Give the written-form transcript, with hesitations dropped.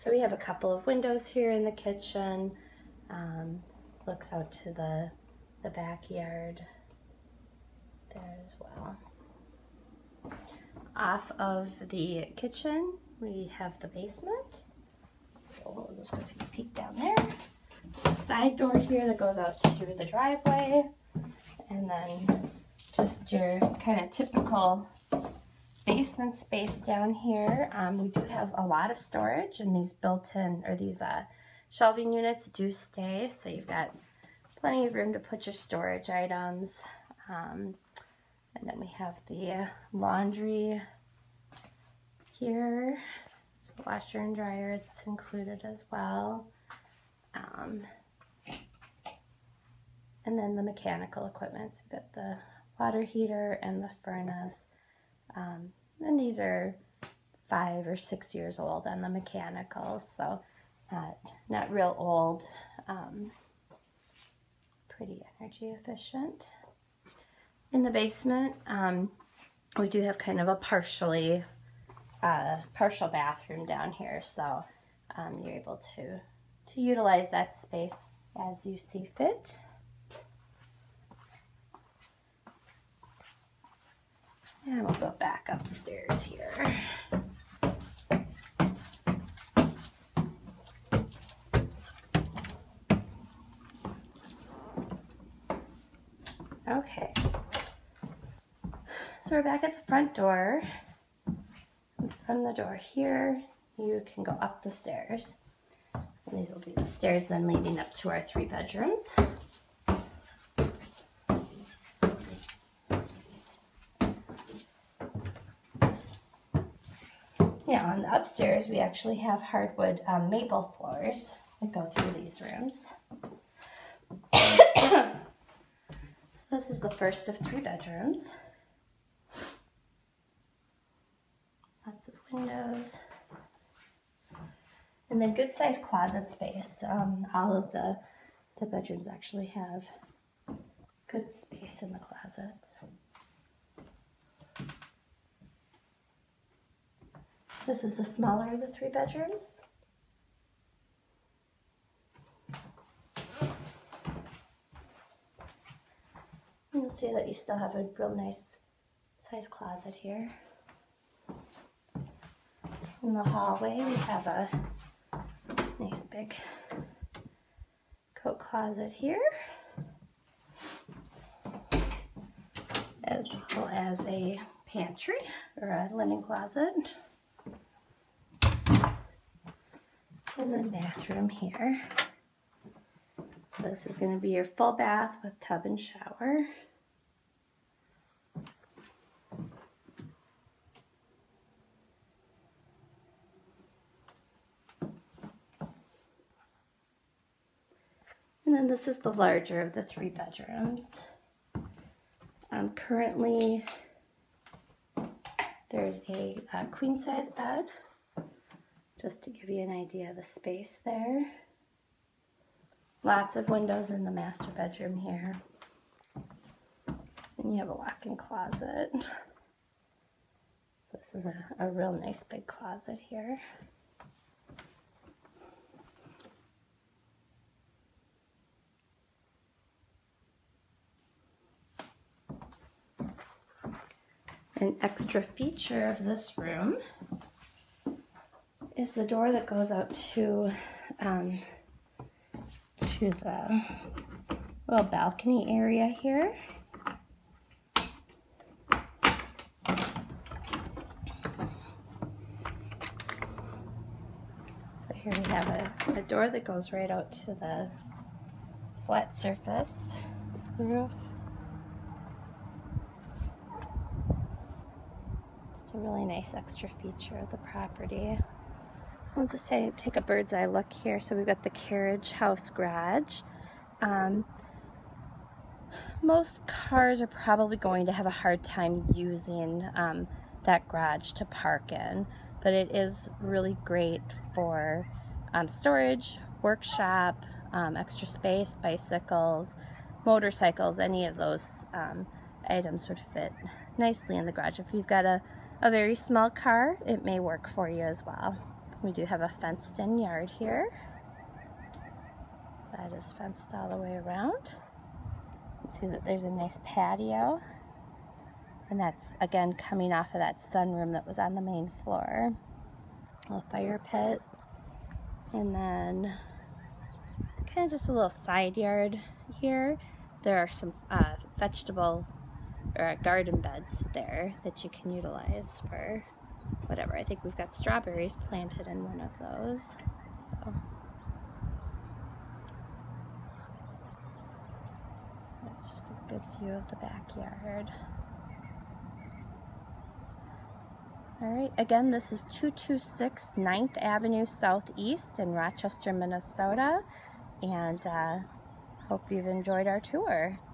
So we have a couple of windows here in the kitchen. Looks out to the backyard there as well. Off of the kitchen, we have the basement. So we'll just go take a peek down there. There's a side door here that goes out to the driveway. And then just your kind of typical basement space down here. We do have a lot of storage, and these built-in, or these shelving units do stay, so you've got plenty of room to put your storage items. And then we have the laundry here. So washer and dryer that's included as well. And then the mechanical equipment. So we've got the water heater and the furnace. And these are 5 or 6 years old on the mechanicals, so not real old, pretty energy efficient. In the basement, we do have kind of a partial bathroom down here, so you're able to utilize that space as you see fit. And we'll go back upstairs here. Okay. So we're back at the front door. And from the door here, you can go up the stairs. And these will be the stairs then leading up to our 3 bedrooms. Yeah, on the upstairs, we actually have hardwood maple floors that go through these rooms. So this is the first of 3 bedrooms. Lots of windows. And then good sized closet space. All of the bedrooms actually have good space in the closets. This is the smaller of the 3 bedrooms. You'll see that you still have a real nice size closet here. In the hallway, we have a nice big coat closet here, as well as a pantry or a linen closet. And the bathroom here. So this is going to be your full bath with tub and shower. And then this is the larger of the 3 bedrooms. Currently, there's a queen size bed, just to give you an idea of the space there. Lots of windows in the master bedroom here. And you have a walk-in closet. So this is a real nice big closet here. An extra feature of this room is the door that goes out to the little balcony area here. So here we have a door that goes right out to the flat surface roof. Just a really nice extra feature of the property. We'll just take a bird's eye look here. So we've got the carriage house garage. Most cars are probably going to have a hard time using that garage to park in, but it is really great for storage, workshop, extra space, bicycles, motorcycles. Any of those items would fit nicely in the garage. If you've got a very small car, it may work for you as well. We do have a fenced-in yard here. Side is fenced all the way around. You can see that there's a nice patio. And that's, again, coming off of that sunroom that was on the main floor. A little fire pit. And then kind of just a little side yard here. There are some vegetable or garden beds there that you can utilize for whatever. I think we've got strawberries planted in one of those. So that's just a good view of the backyard. Alright, again, this is 226 9th Avenue Southeast in Rochester, Minnesota, and hope you've enjoyed our tour.